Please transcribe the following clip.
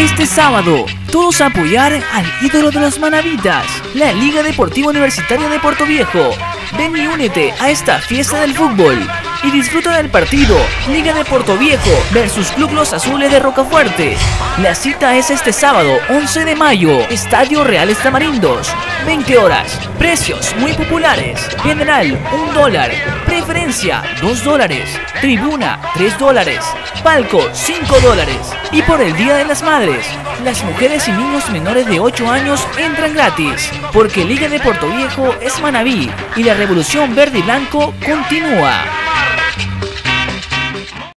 Este sábado, todos a apoyar al ídolo de los manavitas, la Liga Deportiva Universitaria de Portoviejo. Ven y únete a esta fiesta del fútbol y disfruta del partido Liga de Portoviejo versus Club Los Azules de Rocafuerte. La cita es este sábado 11 de mayo, Estadio Reales Tamarindos, 20 horas. Precios muy populares: general $1, preferencia $2, tribuna $3, palco $5. Y por el Día de las Madres, las mujeres y niños menores de 8 años entran gratis, porque Liga de Portoviejo es Manaví y la revolución verde y blanco continúa.